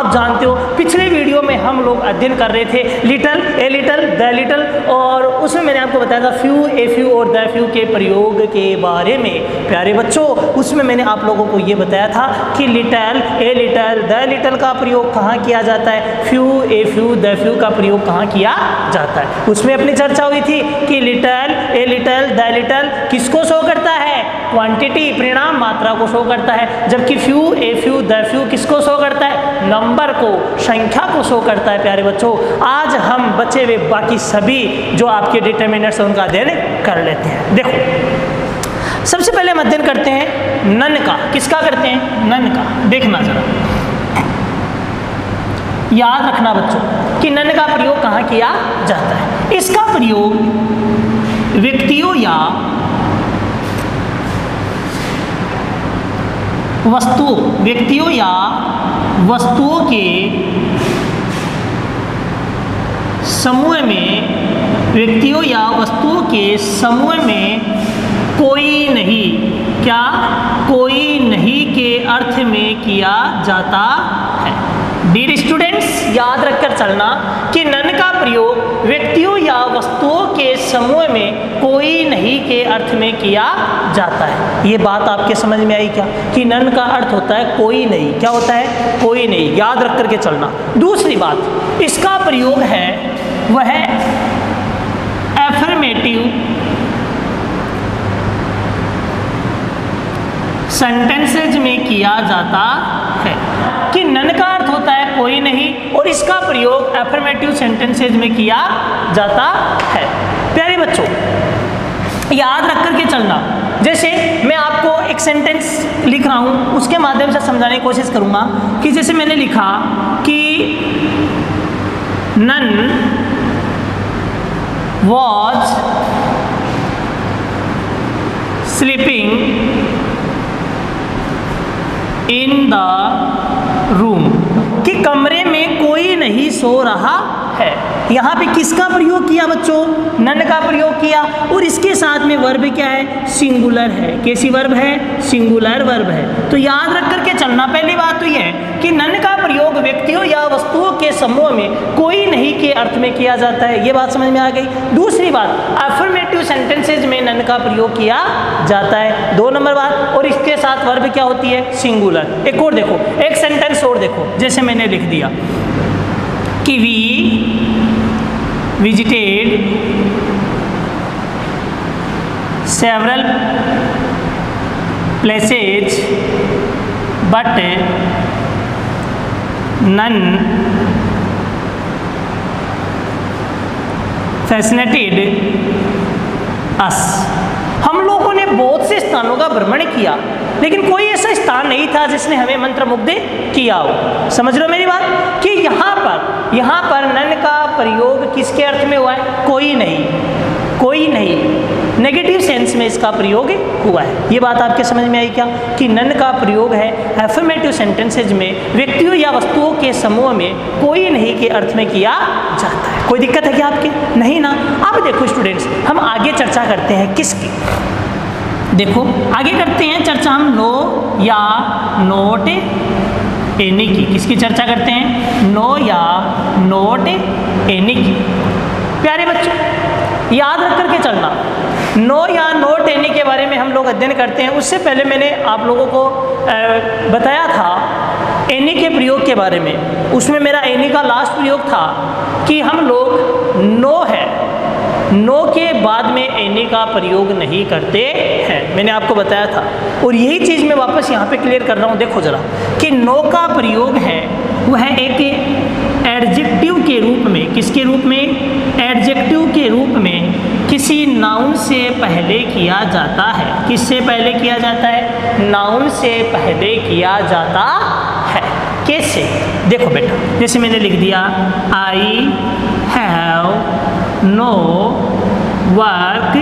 आप जानते हो पिछले वीडियो में हम लोग अध्ययन कर रहे थे little, a little, the little, और उसमें मैंने आपको बताया था फ्यू, ए फ्यू और द फ्यू के प्रयोग के बारे में। प्यारे बच्चों, उसमें मैंने आप लोगों को ये बताया था कि little, a little, the little का प्रयोग कहाँ किया जाता है, few, a few, the few का प्रयोग कहाँ किया जाता है। उसमें अपनी चर्चा हुई थी कि little, a little, the little किसको शो करता है, क्वांटिटी, परिणाम, मात्रा को शो करता है, जबकि few, a few, the few किसको शो करता है, नंबर को, संख्या को शो करता है। प्यारे बच्चों, आज हम बचे हुए बाकी सभी जो आपके डिटर्मिनर्स हैं उनका अध्ययन कर लेते हैं। देखो, सबसे पहले हम अध्ययन करते हैं नन का। किसका करते हैं, नन का। देखना जरा, याद रखना बच्चों कि नन का प्रयोग कहाँ किया जाता है। इसका प्रयोग व्यक्तियों या वस्तुओं के समूह में, व्यक्तियों या वस्तुओं के समूह में कोई नहीं, क्या, कोई नहीं के अर्थ में किया जाता है। डियर स्टूडेंट्स, याद रखकर चलना कि नन का प्रयोग व्यक्तियों या वस्तुओं के समूह में कोई नहीं के अर्थ में किया जाता है। ये बात आपके समझ में आई क्या, कि नन का अर्थ होता है कोई नहीं। क्या होता है, कोई नहीं। याद रख करके चलना। दूसरी बात, इसका प्रयोग है वह एफर्मेटिव सेंटेंसेज में किया जाता है। कि नन का अर्थ होता है कोई नहीं और इसका प्रयोग एफर्मेटिव सेंटेंसेज में किया जाता है। प्यारे बच्चों, याद रख करके चलना। जैसे मैं आपको एक सेंटेंस लिख रहा हूँ, उसके माध्यम से समझाने की कोशिश करूँगा। कि जैसे मैंने लिखा कि none was sleeping in the room, कि कमरे में कोई नहीं सो रहा है। यहाँ पे किसका प्रयोग किया बच्चों, नन का प्रयोग किया, और इसके साथ में वर्ब क्या है, सिंगुलर है। कैसी वर्ब है, सिंगुलर वर्ब है। तो याद रख करके चलना। पहली बात तो यह है कि नन का प्रयोग व्यक्तियों या वस्तुओं के समूह में कोई नहीं के अर्थ में किया जाता है। ये बात समझ में आ गई। दूसरी बात, अफर्मेटिव सेंटेंसेज में नन का प्रयोग किया जाता है। 2 नंबर बात, और इसके साथ वर्ब क्या होती है, सिंगुलर। एक और देखो, एक सेंटेंस और देखो। जैसे मैंने लिख दिया कि we visited several places but none fascinated us। हम लोगों ने बहुत से स्थानों का भ्रमण किया, लेकिन कोई ऐसा स्थान नहीं था जिसने हमें मंत्रमुग्ध किया हो। समझ लो मेरी बात, कि यहाँ पर नन का प्रयोग किसके अर्थ में हुआ है, कोई नहीं, कोई नहीं, नेगेटिव सेंस में इसका प्रयोग हुआ है। ये बात आपके समझ में आई क्या, कि नन का प्रयोग है एफर्मेटिव सेंटेंसेज में व्यक्तियों या वस्तुओं के समूह में कोई नहीं के अर्थ में किया जाता है। कोई दिक्कत है क्या आपके, नहीं ना। अब देखो स्टूडेंट्स, हम आगे चर्चा करते हैं किसकी। देखो, आगे करते हैं चर्चा हम नो या नोट एनी की। किसकी चर्चा करते हैं, नो या नोट एनी की। प्यारे बच्चों, याद रख करके चलना। नो या नोट एनी के बारे में हम लोग अध्ययन करते हैं। उससे पहले मैंने आप लोगों को बताया था एनी के प्रयोग के बारे में। उसमें मेरा एनी का लास्ट प्रयोग था कि हम लोग नो है, नो के बाद में एनी का प्रयोग नहीं करते हैं। मैंने आपको बताया था, और यही चीज़ मैं वापस यहाँ पे क्लियर कर रहा हूँ। देखो जरा, कि नो का प्रयोग है वह एक एडजेक्टिव के रूप में, किसके रूप में, एडजेक्टिव के रूप में किसी नाउन से पहले किया जाता है। किससे पहले किया जाता है, नाउन से पहले किया जाता है। कैसे, देखो बेटा, जैसे मैंने लिख दिया I have no work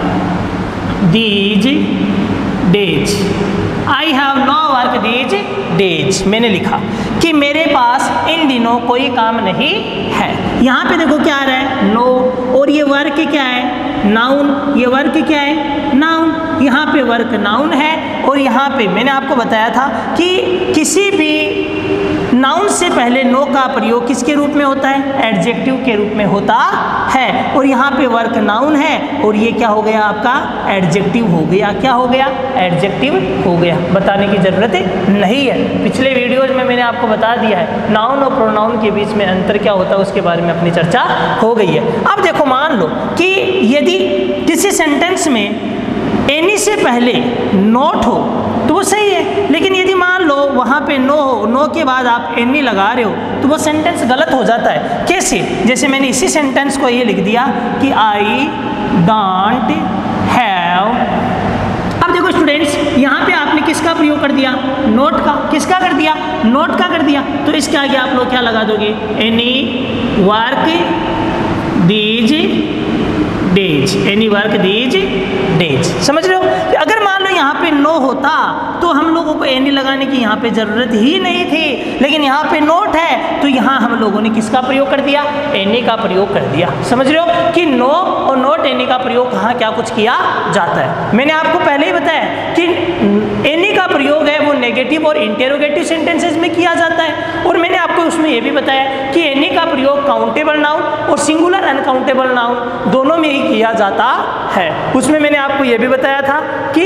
these days. I have no work these days, मैंने लिखा कि मेरे पास इन दिनों कोई काम नहीं है। यहाँ पे देखो क्या आ रहा है, नो, और ये वर्क क्या है, नाउन। ये वर्क क्या है, नाउन। यहाँ पे वर्क नाउन है, और यहाँ पे मैंने आपको बताया था कि किसी भी नाउन से पहले नो का प्रयोग किसके रूप में होता है? एडजेक्टिव के रूप में होता है। और यहाँ पे वर्क नाउन है और ये क्या हो गया आपका? एडजेक्टिव हो गया। क्या हो गया? एडजेक्टिव हो गया। बताने की जरूरत नहीं है, पिछले वीडियोज में मैंने आपको बता दिया है नाउन और प्रोनाउन के बीच में अंतर क्या होता है, उसके बारे में अपनी चर्चा हो गई है। अब देखो, मान लो कि यदि किसी सेंटेंस में एनी से पहले नॉट हो तो वो सही है, लेकिन यदि मान लो वहाँ पे नो हो, नो के बाद आप एनी लगा रहे हो तो वो सेंटेंस गलत हो जाता है। कैसे? जैसे मैंने इसी सेंटेंस को ये लिख दिया कि आई डोंट हैव। अब देखो स्टूडेंट्स, यहाँ पे आपने किसका प्रयोग कर दिया? नोट का। किसका कर दिया? नोट का कर दिया। तो इसके आगे आप लोग क्या लगा दोगे? Any work these days, any work these days. समझ रहे हो? अगर मान लो यहाँ पे नो होता तो हम लोगों को एनी लगाने की यहाँ पे जरूरत ही नहीं थी, लेकिन यहाँ पे नोट है तो यहाँ हम लोगों ने किसका प्रयोग कर दिया? एनी का प्रयोग कर दिया। समझ रहे हो कि नो और नोट एनी का प्रयोग कहाँ क्या कुछ किया जाता है। मैंने आपको पहले ही बताया कि एनी का प्रयोग है वो नेगेटिव और इंटेरोगेटिव सेंटेंसेस में किया जाता है, और मैंने आपको उसमें ये भी बताया कि एनी का प्रयोग काउंटेबल नाउन और सिंगुलर अनकाउंटेबल नाउन दोनों में ही किया जाता है। उसमें मैंने आपको ये भी बताया था कि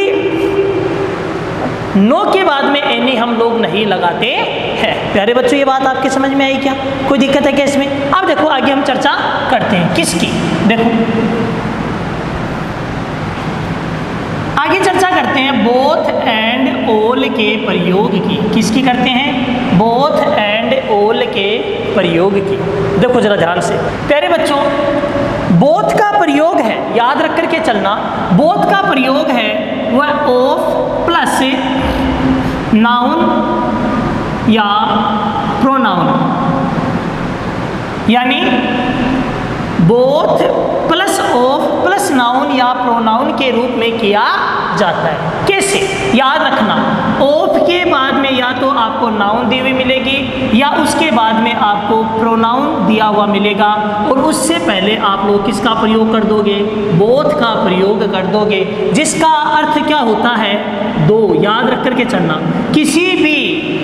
नो के बाद में एनी हम लोग नहीं लगाते हैं। प्यारे बच्चों, ये बात आपके समझ में आई क्या? कोई दिक्कत है क्या इसमें? अब देखो आगे हम चर्चा करते हैं किसकी। देखो आगे चर्चा करते हैं बोथ एंड ऑल के प्रयोग की। किसकी करते हैं? बोथ एंड ऑल के प्रयोग की। देखो जरा ध्यान से प्यारे बच्चों, बोथ का प्रयोग है, याद रख करके चलना, बोथ का प्रयोग है वह ऑफ प्लस नाउन या प्रोनाउन, यानी both plus of plus noun या प्रोनाउन के रूप में किया जाता है। कैसे? याद रखना, ऑफ के बाद में या तो आपको नाउन दी हुई मिलेगी या उसके बाद में आपको प्रोनाउन दिया हुआ मिलेगा, और उससे पहले आप लोग किसका प्रयोग कर दोगे? बोथ का प्रयोग कर दोगे, जिसका अर्थ क्या होता है? दो। याद रख करके चलना, किसी भी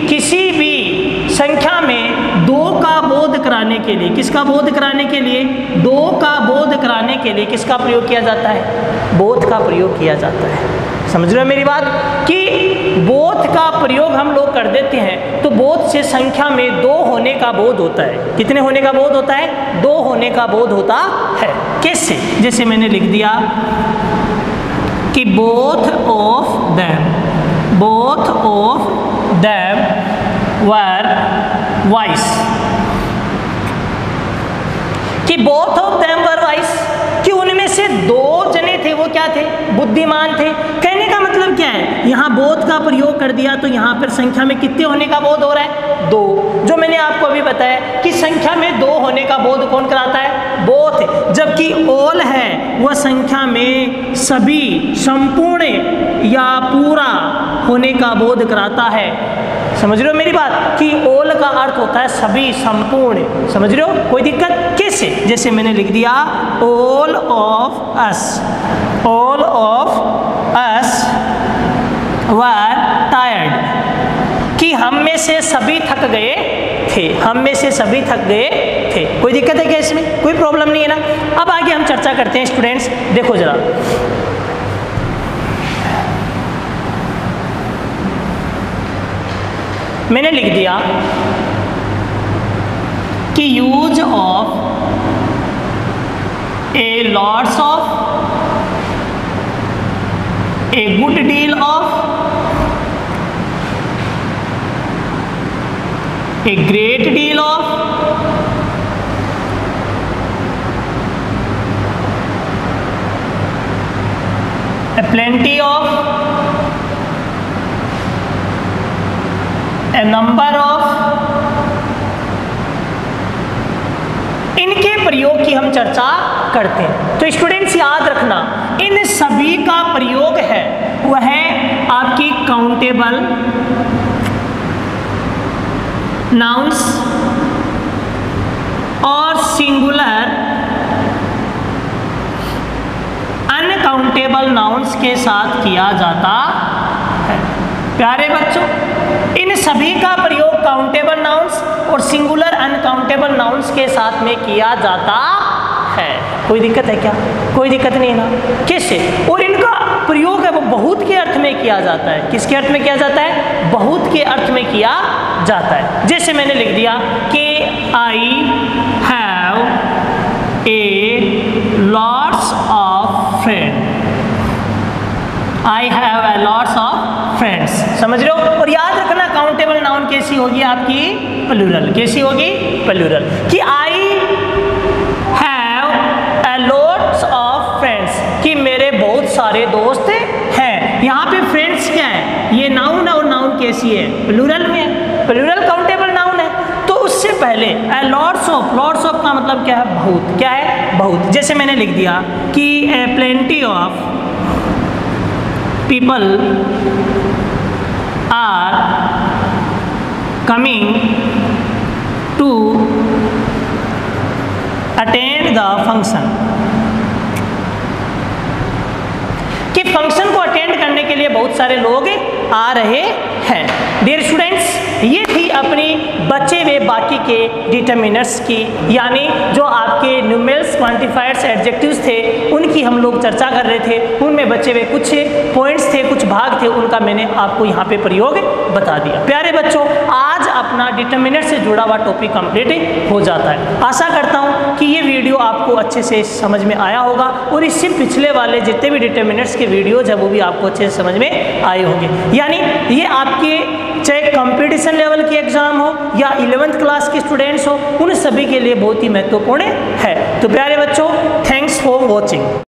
संख्या में दो का बोध कराने के लिए, किसका बोध कराने के लिए? दो का बोध कराने के लिए किसका प्रयोग किया जाता है? बोथ का प्रयोग किया जाता है। समझ रहे हो मेरी बात कि बोथ का प्रयोग हम लोग कर देते हैं तो बोथ से संख्या में दो होने का बोध होता है। कितने होने का बोध होता है? दो होने का बोध होता है। कैसे? जैसे मैंने लिख दिया कि both of them were wise, कि both of them were wise, कि उनमें से दो जने थे वो क्या थे? बुद्धिमान थे। कहने का मतलब क्या है? यहाँ बोथ का प्रयोग कर दिया तो यहाँ पर संख्या में कितने होने का बोध हो रहा है? दो। जो मैंने आपको अभी बताया कि संख्या में दो होने का बोध कौन कराता है? बोथ। जबकि ऑल है वह संख्या में सभी, संपूर्ण या पूरा होने का बोध कराता है। समझ रहे हो मेरी बात कि ऑल का अर्थ होता है सभी, संपूर्ण। समझ रहे हो? कोई दिक्कत? कैसे? जैसे मैंने लिख दिया all of us were tired, कि हम में से सभी थक गए थे। हम में से सभी थक गए थे। कोई दिक्कत है क्या इसमें? कोई प्रॉब्लम नहीं है ना। अब आगे हम चर्चा करते हैं स्टूडेंट्स। देखो जरा, मैंने लिख दिया कि use of a lots of, a good deal of, a great deal of, a plenty of, a number of, इनके प्रयोग की हम चर्चा करते हैं। तो स्टूडेंट्स याद रखना, इन सभी का प्रयोग है वह है आपकी काउंटेबल नाउन्स और सिंगुलर अनकाउंटेबल नाउन्स के साथ किया जाता है। प्यारे बच्चों, इन सभी का प्रयोग काउंटेबल नाउन्स और सिंगुलर अनकाउंटेबल नाउन्स के साथ में किया जाता है। कोई दिक्कत है क्या? कोई दिक्कत नहीं है ना? कैसे? और इनका प्रयोग है वो बहुत के अर्थ में किया जाता है। किसके अर्थ में किया जाता है? बहुत के अर्थ में किया जाता है। जैसे मैंने लिख दिया कि I have a lots of friend, I have a lots of friends. समझ रहे हो? और याद रखना काउंटेबल नाउन कैसी होगी आपकी? प्लूरल। कैसी होगी? प्लूरल। कि I have a lots of friends, कि मेरे बहुत सारे दोस्त हैं। यहाँ पे फ्रेंड्स क्या है? ये नाउन है और नाउन कैसी है? प्लूरल में है। प्लूरल काउंटेबल नाउन है। तो उससे पहले a lots of, lots of का मतलब क्या है? बहुत। क्या है? बहुत। जैसे मैंने लिख दिया कि a plenty of people are coming to attend the function, कि फंक्शन को अटेंड करने के लिए बहुत सारे लोग आ रहे हैं। डियर स्टूडेंट्स, ये थी अपनी बचे हुए बाकी के डिटर्मिनर्स की, यानी जो आपके न्यूमेरल्स, क्वांटिफायर्स, एडजेक्टिव्स थे उनकी हम लोग चर्चा कर रहे थे। उनमें बचे हुए कुछ पॉइंट्स थे, कुछ भाग थे, उनका मैंने आपको यहाँ पे प्रयोग बता दिया। प्यारे बच्चों, आज अपना डिटर्मिनर से जुड़ा हुआ टॉपिक कंप्लीट हो जाता है। आशा करता हूँ कि ये वीडियो आपको अच्छे से समझ में आया होगा और इससे पिछले वाले जितने भी डिटर्मिनर्स के वीडियोज है वो भी आपको अच्छे से समझ में आए होंगे। यानी ये आपके चाहे कंपटीशन लेवल के एग्जाम हो या 11th क्लास के स्टूडेंट्स हो, उन सभी के लिए बहुत ही महत्वपूर्ण है। तो प्यारे बच्चों, थैंक्स फॉर वॉचिंग।